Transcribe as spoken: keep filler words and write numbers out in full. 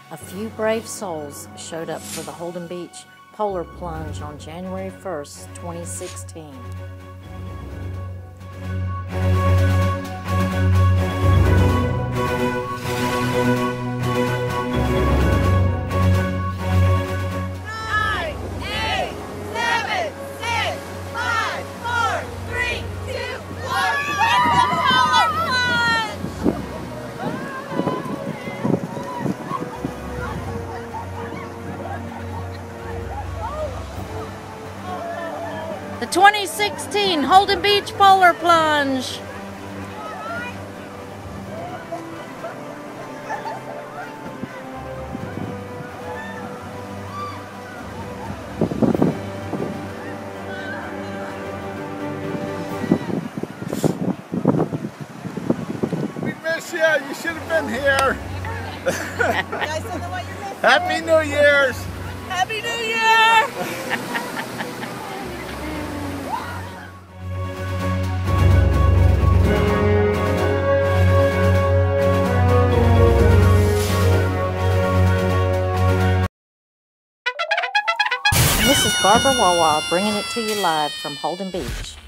A few brave souls showed up for the Holden Beach Polar Plunge on January first, twenty sixteen. The twenty sixteen Holden Beach Polar Plunge. We miss you. You should have been here. Guys, tell them what you're missing. Happy New Year's. Happy New Year. This is Barbara Wawa bringing it to you live from Holden Beach.